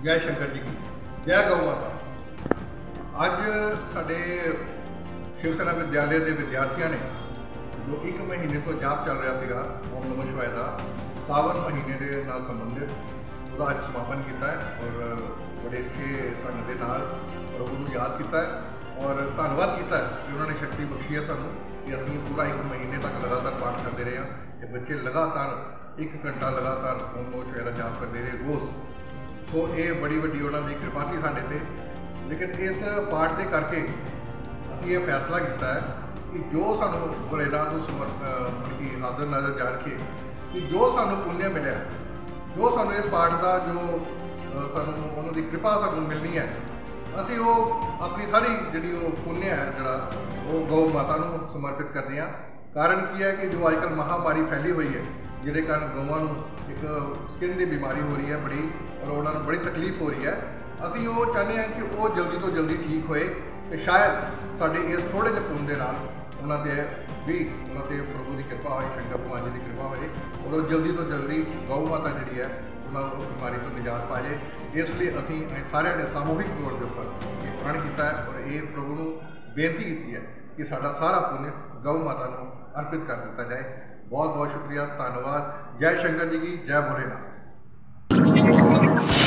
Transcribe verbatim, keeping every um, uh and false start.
जय शंकर जी की जय गौ माता। अज साडे शिव सेना विद्यालय के विद्यार्थियों ने जो एक महीने तो जाप चल रहा सीगा ओम नमः शिवाय का सावन महीने के नाल संबंधित उसका अज समापन किया है और बड़े अच्छे ढंग के नाल प्रभु को याद किया है और धन्यवाद किया है कि उन्होंने शक्ति बख्शी है सानू कि असीं पूरा एक महीने तक लगातार पाठ करते रहे हैं कि बच्चे लगातार एक घंटा लगातार ओम नमः शिवाय का जाप करते रहे रोज़। तो ये बड़ी वड्डी उन्होंने कृपा थी साढ़े ते। लेकिन इस पाठ के करके असीं ये फैसला किया है कि जो सानू भोलेनाथ को समर्प की आदर नजर जान के कि जो सानू पुण्य मिले जो सानू इस पाठ का जो सानू उन्होंने कृपा सानू मिलनी है असीं वो अपनी सारी जी पुण्य है जोड़ा वो गौ माता को समर्पित करते हैं। कारण की है कि जो अजकल महामारी फैली हुई है जिसके कारण गौवां एक स्किन की बीमारी हो रही है बड़ी और उन्होंने बड़ी तकलीफ हो रही है। असीं वो चाहते हैं कि वो जल्दी तो जल्दी ठीक होए तो शायद साढ़े इस थोड़े जे पुण्य के नाल उन्होंने भी उन्होंने प्रभु की कृपा हो शंकर भगवान जी की कृपा हो और वो जल्दी तो जल्दी गौ माता जी है उन्होंने बीमारी तो निजात पा जाए। इसलिए असीं सारे ने सामूहिक तौर के उपर प्रण किया है और ये प्रभु को बेनती की है कि साडा सारा पुण्य गौ माता को अर्पित कर दिया जाए। बहुत बहुत शुक्रिया, धन्यवाद। जय शंकर जी की जय भोलेनाथ।